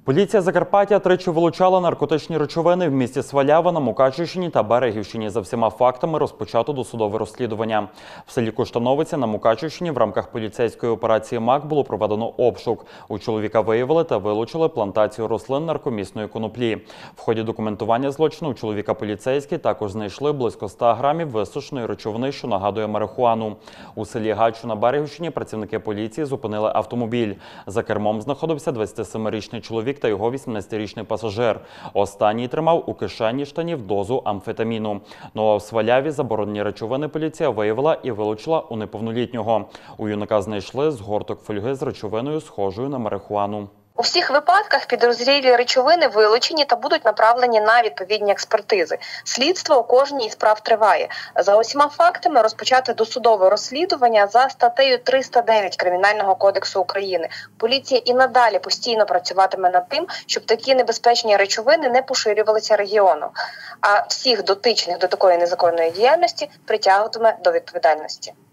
Поліція Закарпаття тричі вилучала наркотичні речовини в місті Свалява на Мукачівщині та Берегівщині. За всіма фактами розпочато досудове розслідування. В селі Коштановиця на Мукачівщині в рамках поліцейської операції МАК було проведено обшук. У чоловіка виявили та вилучили плантацію рослин наркомісної коноплі. В ході документування злочину у чоловіка поліцейські також знайшли близько 100 грамів висушеної речовини, що нагадує марихуану. У селі Гачу на Берегівщині працівники поліції зупинили автомобіль. За кермом знаходився 27-річний чоловік та його 18-річний пасажир. Останній тримав у кишені штанів дозу амфетаміну. Ну а в Сваляві заборонені речовини поліція виявила і вилучила у неповнолітнього. У юнака знайшли згорток фольги з речовиною, схожою на марихуану. У всіх випадках підозрілі речовини вилучені та будуть направлені на відповідні експертизи. Слідство у кожній із справ триває. За усіма фактами розпочати досудове розслідування за статтею 309 Кримінального кодексу України. Поліція і надалі постійно працюватиме над тим, щоб такі небезпечні речовини не поширювалися регіоном. А всіх дотичних до такої незаконної діяльності притягуватиме до відповідальності.